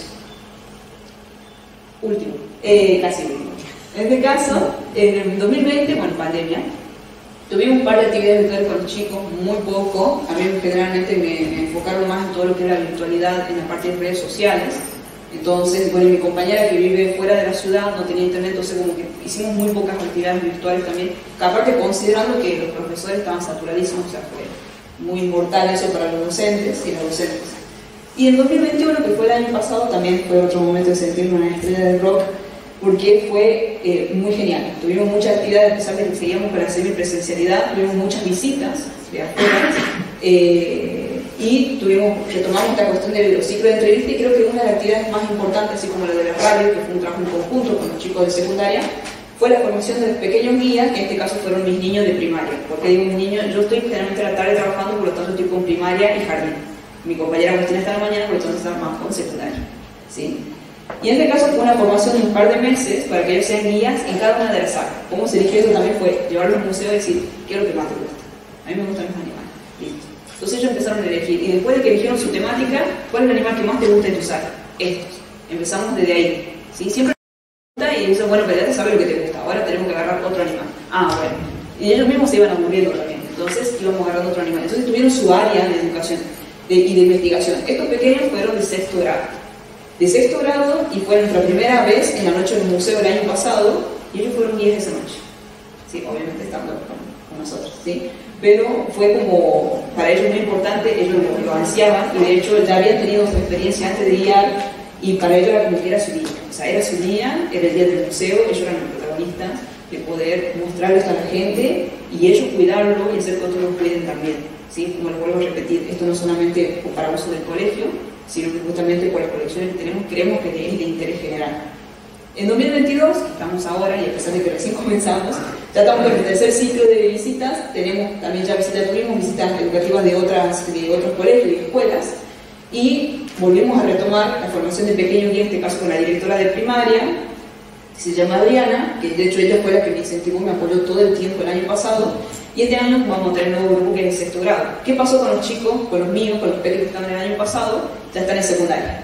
Último, eh, casi último. En este caso, en el dos mil veinte, bueno, pandemia, tuvimos un par de actividades virtuales con los chicos, muy poco. A mí generalmente me, me enfocaron más en todo lo que era la virtualidad en la parte de redes sociales. Entonces, bueno, mi compañera que vive fuera de la ciudad no tenía internet, entonces como que hicimos muy pocas actividades virtuales también. Aparte, considerando que los profesores estaban saturadísimos, o sea, fue muy mortal eso para los docentes y las docentes. Y en dos mil veintiuno, que fue el año pasado, también fue otro momento de sentirme una estrella del rock, porque fue eh, muy genial. Tuvimos muchas actividades, a pesar de que seguíamos con la semipresencialidad, tuvimos muchas visitas de afuera, eh, y tuvimos, retomamos esta cuestión del ciclo de entrevista, y creo que una de las actividades más importantes, así como la de la radio, que fue un trabajo en conjunto con los chicos de secundaria, fue la formación de los pequeños guías, que en este caso fueron mis niños de primaria. Porque digo mis niños, yo estoy generalmente a la tarde trabajando, por lo tanto estoy con primaria y jardín. Mi compañera Agustina está en la mañana, por lo tanto está más con secundaria, ¿sí? Y en este caso fue una formación de un par de meses para que ellos sean guías en cada una de las salas. Cómo se eligió eso también fue llevarlos al museo y decir, ¿qué es lo que más te gusta? A mí me gustan los animales. Listo. Entonces ellos empezaron a elegir, y después de que eligieron su temática, ¿cuál es el animal que más te gusta en tu sala? Estos. Empezamos desde ahí, ¿sí? Siempre y dicen, bueno, pero ya te sabes lo que te gusta, ahora tenemos que agarrar otro animal. Ah, bueno. Y ellos mismos se iban aburriendo también, entonces íbamos agarrando otro animal. Entonces tuvieron su área de educación de, y de investigación. Estos pequeños fueron de sexto grado. De sexto grado, y fue nuestra primera vez en la noche del museo el año pasado, y ellos fueron guías esa noche. Sí, obviamente estando con, con nosotros, ¿sí? Pero fue como, para ellos muy importante, ellos lo, lo ansiaban, y de hecho ya habían tenido su experiencia antes de guiar, y para ellos era como que era su día. O sea, era su día, era el día del museo, ellos eran los protagonistas de poder mostrarles a la gente, y ellos cuidarlo y hacer que otros lo cuiden también, ¿sí? Como les vuelvo a repetir, esto no es solamente para uso del colegio, sino que justamente por las colecciones que tenemos, creemos que es de interés general. En dos mil veintidós, estamos ahora, y a pesar de que recién comenzamos, ya estamos en el tercer ciclo de visitas, tenemos también ya visitas de turismo, visitas educativas de, otras, de otros colegios y escuelas, y volvemos a retomar la formación de pequeños guías, en este caso con la directora de primaria, que se llama Adriana, que de hecho ella fue la que me incentivó, me apoyó todo el tiempo el año pasado, y este año vamos a tener un nuevo grupo que es el sexto grado. ¿Qué pasó con los chicos, con los míos, con los pequeños que estaban el año pasado? Ya están en secundaria.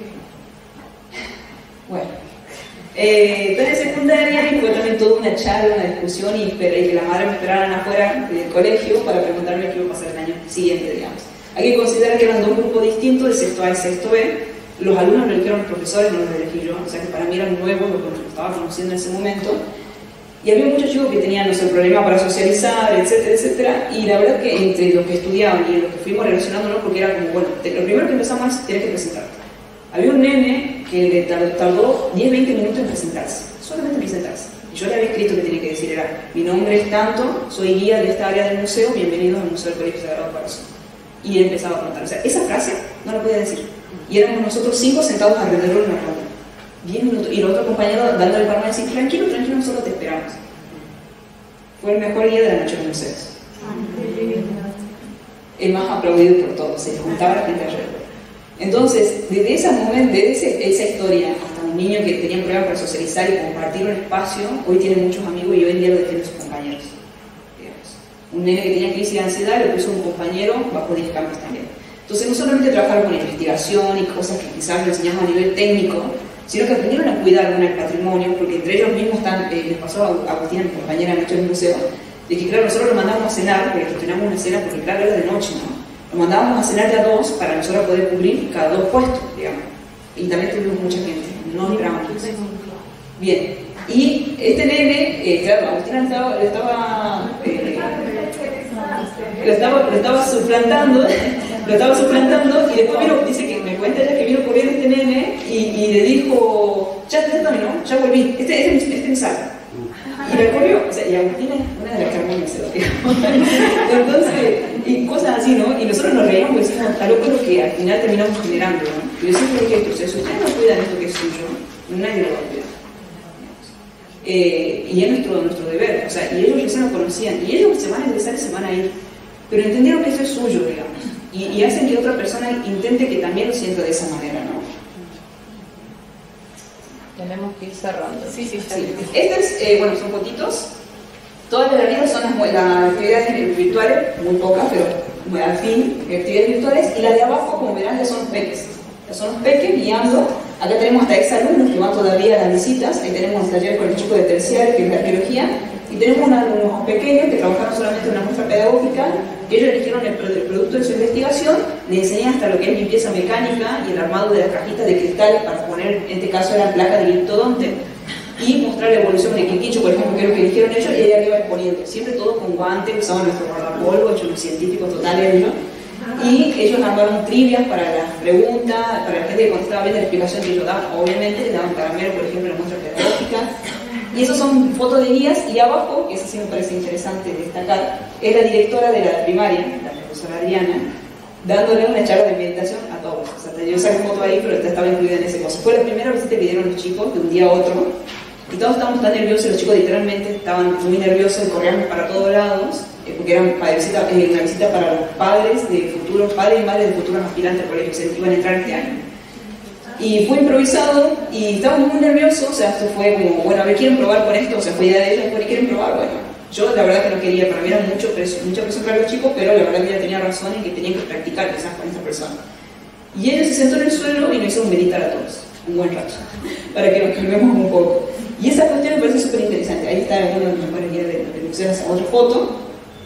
Bueno, eh, están en secundaria y fue también toda una charla, una discusión, y, y que la madre me esperaran afuera del colegio para preguntarme qué iba a pasar el año siguiente, digamos. Hay que considerar que eran dos grupos distintos, de sexto A y sexto B. Los alumnos lo eligieron los profesores, no los elegí yo, o sea que para mí eran nuevos, lo que estaba conociendo en ese momento. Y había muchos chicos que tenían, no sé, problema para socializar, etcétera, etcétera. Y la verdad que entre los que estudiaban y los que fuimos relacionándonos, porque era como, bueno, lo primero que empezamos es tener que presentarte. Había un nene que le tardó diez a veinte minutos en presentarse, solamente en presentarse. Y yo le había escrito que tenía que decir, era, mi nombre es tanto, soy guía de esta área del museo, bienvenidos al Museo del Colegio Sagrado Corazón. Y él empezaba a contar, o sea, esa frase no la podía decir. Y éramos nosotros cinco sentados alrededor de una ronda. diez minutos. Y el otro compañero dándole palma y decir, tranquilo, tranquilo, nosotros te esperamos. Fue el mejor día de la noche de los museos. El más aplaudido por todos, se le juntaba la gente alrededor. Entonces, desde ese momento, desde ese, esa historia, hasta un niño que tenía problemas para socializar y compartir un espacio, hoy tiene muchos amigos y hoy en día lo defiende a sus compañeros. Digamos. Un nene que tenía crisis de ansiedad le puso un compañero bajo diez cambios también. Entonces, no solamente trabajaron con investigación y cosas que quizás lo enseñamos a nivel técnico, sino que aprendieron a cuidar el patrimonio, porque entre ellos mismos están, eh, les pasó a Agustina, mi compañera anoche en el museo, de que claro, nosotros lo mandábamos a cenar, porque gestionamos una cena, porque claro, era de noche, ¿no? Lo mandábamos a cenar de a dos para nosotros poder cubrir cada dos puestos, digamos. Y también tuvimos mucha gente, no libramos. Bien, y este nene, eh, claro, Agustina le estaba, le estaba, eh, le estaba, le estaba suplantando, lo estaba suplantando, y después vino, dice que me cuenta ella que vino corriendo este nene y, y le dijo, ya, ya terminó, ya volví, este, este, este es mi sala. Y le corrió, o sea, y Agustina es una de las que armó se lo digamos. Entonces, y cosas así, ¿no? Y nosotros nos reíamos y decimos, está loco lo que al final terminamos generando, ¿no? Y yo siempre dije esto, o sea, si ustedes no cuidan esto que es suyo, nadie lo va a cuidar. Eh, y es nuestro, nuestro deber, o sea, y ellos recién lo conocían, y ellos se van a ingresar y se van a ir, pero entendieron que esto es suyo, digamos, y, y hacen que otra persona intente que también lo sienta de esa manera, ¿no? Tenemos que ir cerrando. Sí, sí, sí. Estas, eh, bueno, son fotitos. Todas las de arriba son las, las actividades virtuales, muy pocas, pero bueno, al fin, actividades virtuales. Y las de abajo, como verán, ya son los peques. Ya son los peques guiando. Acá tenemos hasta exalumnos que van todavía a las visitas. Ahí tenemos el taller con el chico de terciario, que es de arqueología. Y tenemos una, unos pequeños que trabajaron solamente en una muestra pedagógica, que ellos eligieron el, el producto de su investigación, le enseñan hasta lo que es limpieza mecánica y el armado de las cajitas de cristal para poner, en este caso, eran placas de gliptodonte, y mostrar la evolución de quiquicho, por ejemplo, que es lo que eligieron ellos, y ahí arriba exponiendo, siempre todo con guantes, usaban nuestro guardapolvo, hechos los científicos totales, ¿no? Y ellos armaron trivias para las preguntas, para la gente que contestaba bien de la explicación que ellos daban, obviamente, le daban caramelo, por ejemplo, en la muestra pedagógica. Y esas son fotos de guías, y abajo, que eso sí me parece interesante destacar, es la directora de la primaria, la profesora Adriana, dándole una charla de meditación a todos. O sea, yo saqué foto ahí, pero estaba incluida en ese caso. Fue la primera visita que dieron los chicos, de un día a otro, y todos estábamos tan nerviosos, los chicos literalmente estaban muy nerviosos, corríamos para todos lados, eh, porque era una visita, eh, una visita para los padres de futuros, padres y madres de futuros aspirantes al colegio, que iban a entrar este año. Y fue improvisado y estábamos muy nerviosos, o sea, esto fue como, bueno, a ver, ¿quieren probar con esto? O sea, fue idea de ellos, después ¿quieren probar? Bueno, yo la verdad que no quería, para mí era mucho preso, mucha presión para los chicos, pero la verdad que ella tenía razón en que tenían que practicar quizás con esta persona. Y ella se sentó en el suelo y nos hizo un meditar a todos, un buen rato, para que nos calmemos un poco. Y esa cuestión me parece súper interesante. Ahí está uno de los mejores guías del de museo, esa otra foto.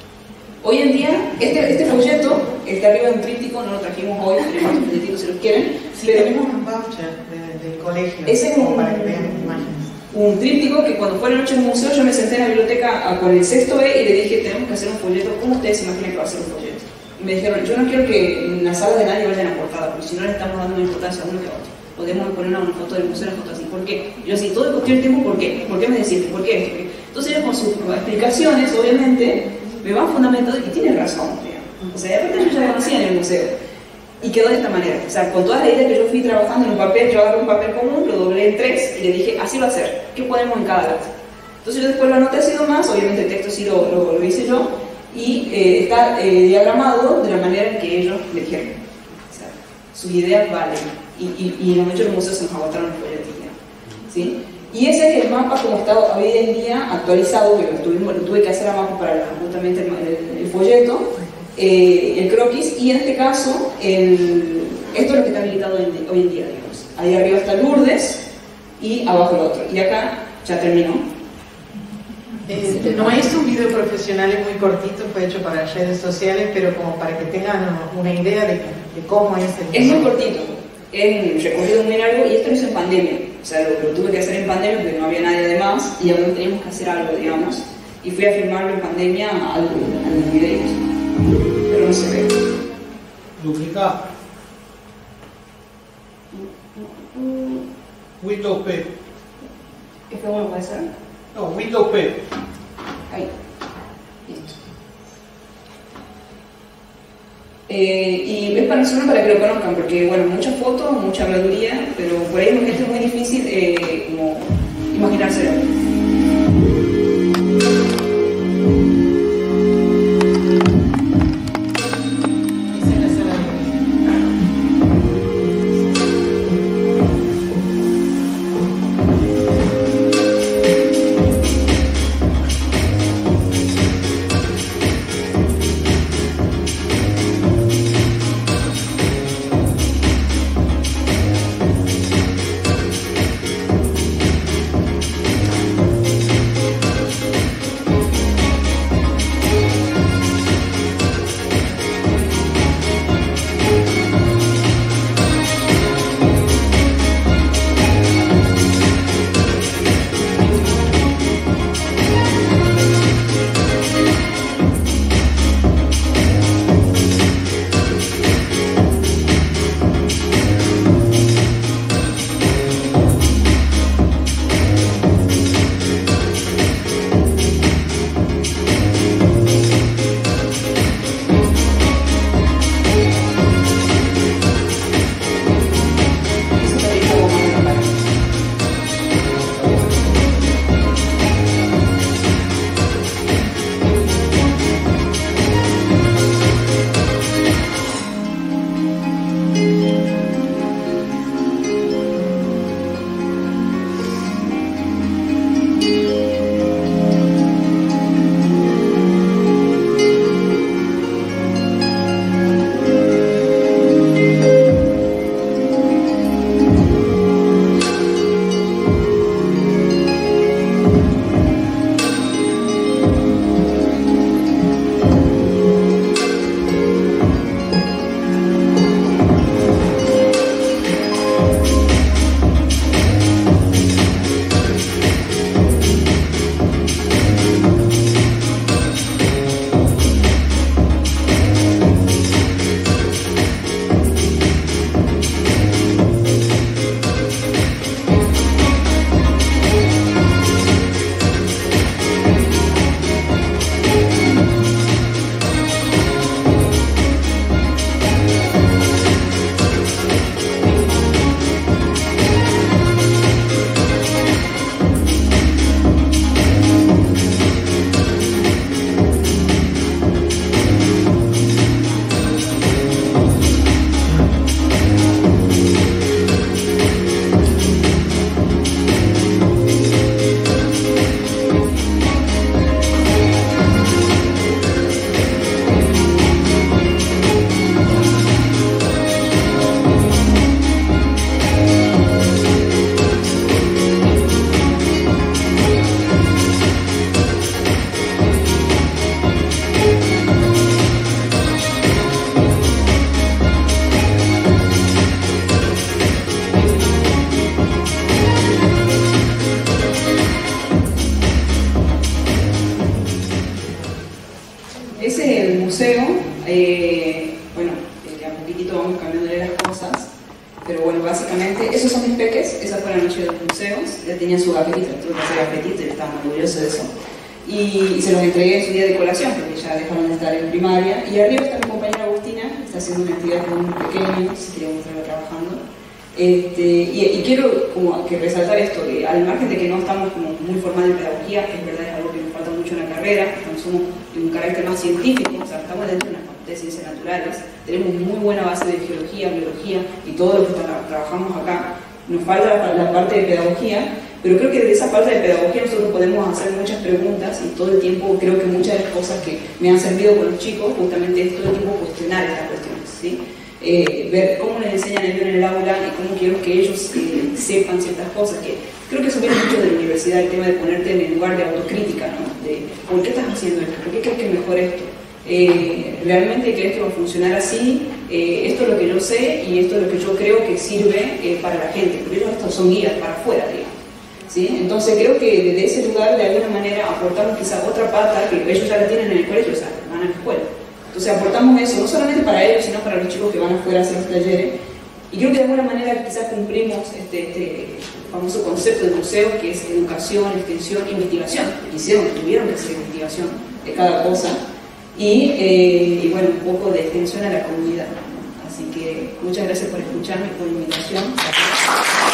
Hoy en día, este, este folleto, el que arriba es un tríptico, no lo trajimos hoy, tenemos un folletito si los quieren. Sí, pero tenemos un voucher de, del colegio. Ese es un, para que vean imágenes. Un tríptico que cuando fue la noche en el museo, yo me senté en la biblioteca a, con el sexto B y le dije, tenemos que hacer un folleto. ¿Cómo ustedes se imaginan que va a ser un folleto? Y me dijeron, yo no quiero que en la sala de nadie vayan a portada, porque si no le estamos dando una importancia a uno que a otro. Podemos poner una foto del museo, una foto así. ¿Por qué? Yo así, todo el cuestión del tiempo, ¿por qué? ¿Por qué me decís? ¿Por qué esto? Entonces ellos con sus explicaciones, obviamente, me van fundamentando y tienen razón, digamos. O sea, aparte yo ya la conocía en el museo. Y quedó de esta manera. O sea, con todas las ideas que yo fui trabajando en un papel, yo agarré un papel común, lo doblé en tres y le dije, así va a ser. ¿Qué ponemos en cada lado? Entonces yo después lo anoté así más, obviamente el texto sí lo, lo, lo hice yo, y eh, está eh, diagramado de la manera en que ellos le dijeron. O sea, sus ideas valen. Y, y, y en muchos museos se nos agotaron los folletos, ¿sí? Y ese es el mapa como está hoy en día actualizado, que lo, tuvimos, lo tuve que hacer a mapa para justamente el, el, el folleto, eh, el croquis, y en este caso, el, esto es lo que está habilitado hoy en, hoy en día, digamos. Ahí arriba está Lourdes y abajo el otro. Y acá ya terminó. Eh, no es un video profesional, es muy cortito, fue hecho para redes sociales, pero como para que tengan una idea de, de cómo es el... Es muy cortito, es un recorrido muy largo y esto lo hice en pandemia. O sea, lo, lo tuve que hacer en pandemia porque no había nadie además y aún teníamos que hacer algo, digamos. Y fui a filmarlo en pandemia a los videos, pero no se ve. Duplica. Windows P. ¿Qué fue bueno puede ser? No, Windows P. Ahí. Listo. Eh, y es para nosotros para que lo conozcan, porque bueno, muchas fotos, mucha habladuría, pero por ahí esto es muy difícil eh, como imaginárselo. Eh, bueno, eh, a poquitito vamos cambiándole las cosas, pero bueno, básicamente, esos son mis peques, esa fue la noche de los museos, ya tenían su gafetita, tuve que hacer gafetita y estaba muy orgulloso de eso. Y, y se los entregué en su día de colación, porque ya dejaron de estar en primaria. Y arriba está mi compañera Agustina, que está haciendo una actividad con un pequeño, si quería mostrarla trabajando. Este, y, y quiero como que resaltar esto, que al margen de que no estamos como muy formales en pedagogía, que es verdad, es algo que nos falta mucho en la carrera, estamos somos de un carácter más científico, o sea, estamos dentro de una facultad de ciencias naturales, tenemos muy buena base de geología, biología y todo lo que tra trabajamos acá. Nos falta la, la parte de pedagogía, pero creo que de esa parte de pedagogía nosotros podemos hacer muchas preguntas y todo el tiempo creo que muchas de las cosas que me han servido con los chicos justamente es todo el tiempo cuestionar estas cuestiones, ¿sí? Eh, ver cómo les enseñan ellos en el aula y cómo quiero que ellos eh, sepan ciertas cosas, que creo que eso viene mucho de la universidad, el tema de ponerte en el lugar de autocrítica, ¿no? de ¿por qué estás haciendo esto? ¿Por qué crees que es mejor esto? Eh, ¿Realmente crees que va a funcionar así? Eh, esto es lo que yo sé y esto es lo que yo creo que sirve eh, para la gente, porque ellos estos son guías para afuera, digamos. ¿Sí? Entonces creo que desde ese lugar de alguna manera aportamos quizás otra pata que ellos ya la tienen en el colegio, o sea, van a la escuela. Entonces aportamos eso, no solamente para ellos, sino para los chicos que van afuera a hacer los talleres. Y creo que de alguna manera quizás cumplimos este, este famoso concepto de museo, que es educación, extensión, investigación. Hicieron, tuvieron que hacer investigación de cada cosa. Y, eh, y bueno, un poco de extensión a la comunidad. Así que muchas gracias por escucharme, por la invitación.